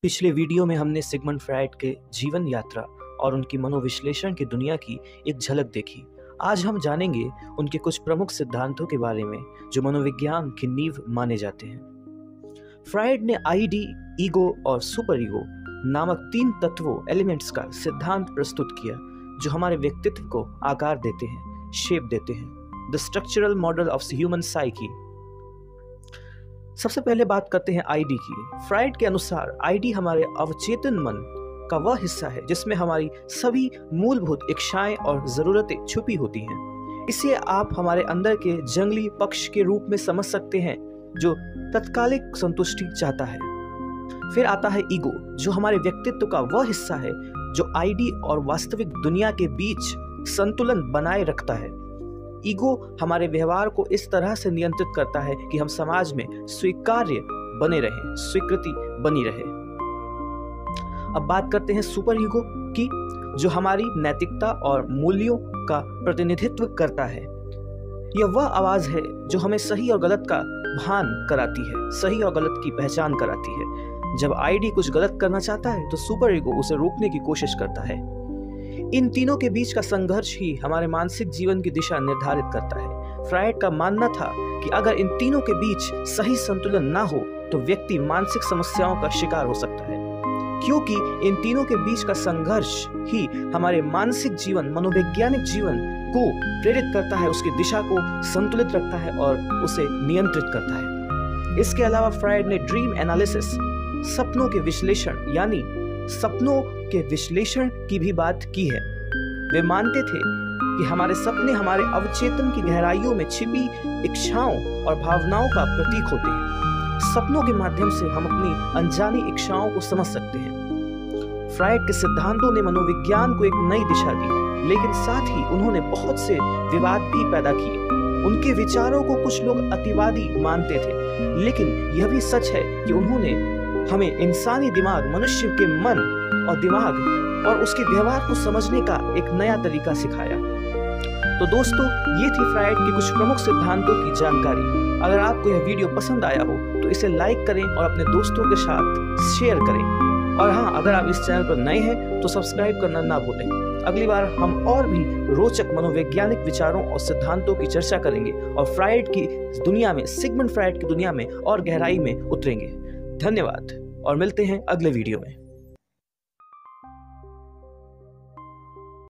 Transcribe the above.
पिछले वीडियो में हमने सिगमंड फ्रायड के जीवन यात्रा और उनकी मनोविश्लेषण की दुनिया की एक झलक देखी। आज हम जानेंगे उनके कुछ प्रमुख सिद्धांतों के बारे में जो मनोविज्ञान की नींव माने जाते हैं। फ्रायड ने आईडी, ईगो और सुपर ईगो नामक 3 तत्वों एलिमेंट्स का सिद्धांत प्रस्तुत किया जो हमारे व्यक्तित्व को आकार देते हैं, शेप देते हैं। The structural model of human psyche. सबसे पहले बात करते हैं आईडी की। फ्रायड के अनुसार आईडी हमारे अवचेतन मन का वह हिस्सा है जिसमें हमारी सभी मूलभूत इच्छाएं और जरूरतें छुपी होती हैं। इसे आप हमारे अंदर के जंगली पक्ष के रूप में समझ सकते हैं जो तत्कालिक संतुष्टि चाहता है। फिर आता है ईगो, जो हमारे व्यक्तित्व का वह हिस्सा है जो आईडी और वास्तविक दुनिया के बीच संतुलन बनाए रखता है। ईगो हमारे व्यवहार को इस तरह से नियंत्रित करता है कि हम समाज में स्वीकार्य बने रहें, स्वीकृति बनी रहे। अब बात करते हैं सुपर ईगो की, जो हमारी नैतिकता और मूल्यों का प्रतिनिधित्व करता है। यह वह आवाज है जो हमें सही और गलत का भान कराती है, सही और गलत की पहचान कराती है। जब आईडी कुछ गलत करना चाहता है तो सुपर ईगो उसे रोकने की कोशिश करता है। इन तीनों के बीच का संघर्ष ही हमारे मानसिक जीवन की दिशा निर्धारित करता है। फ्रायड का मानना था कि अगर इन तीनों के बीच सही संतुलन ना हो तो व्यक्ति मानसिक समस्याओं का शिकार हो सकता है, क्योंकि इन तीनों के बीच का संघर्ष ही हमारे मानसिक जीवन, मनोवैज्ञानिक जीवन को प्रेरित करता है, उसकी दिशा को संतुलित रखता है और उसे नियंत्रित करता है। इसके अलावा फ्रायड ने ड्रीम एनालिसिस, सपनों के विश्लेषण यानी सपनों के विश्लेषण की भी बात की है। वे मानते थे कि हमारे सपने हमारे अवचेतन की गहराइयों में छिपी इच्छाओं और भावनाओं का प्रतीक होते हैं। सपनों के माध्यम से हम अपनी अनजानी इच्छाओं को समझ सकते हैं। फ्रायड के सिद्धांतों ने मनोविज्ञान को एक नई दिशा दी, लेकिन साथ ही उन्होंने बहुत से विवाद भी पैदा किए। उनके विचारों को कुछ लोग अतिवादी मानते थे, लेकिन यह भी सच है कि उन्होंने हमें इंसानी दिमाग, मनुष्य के मन और दिमाग और उसके व्यवहार को समझने का एक नया तरीका सिखाया। तो दोस्तों, ये थी फ्रायड के कुछ प्रमुख सिद्धांतों की जानकारी। अगर आपको यह वीडियो पसंद आया हो तो इसे लाइक करें और अपने दोस्तों के साथ शेयर करें। और हाँ, अगर आप इस चैनल पर नए हैं तो सब्सक्राइब करना ना भूलें। अगली बार हम और भी रोचक मनोवैज्ञानिक विचारों और सिद्धांतों की चर्चा करेंगे और फ्रायड की दुनिया में, सिगमंड फ्रायड की दुनिया में और गहराई में उतरेंगे। धन्यवाद और मिलते हैं अगले वीडियो में।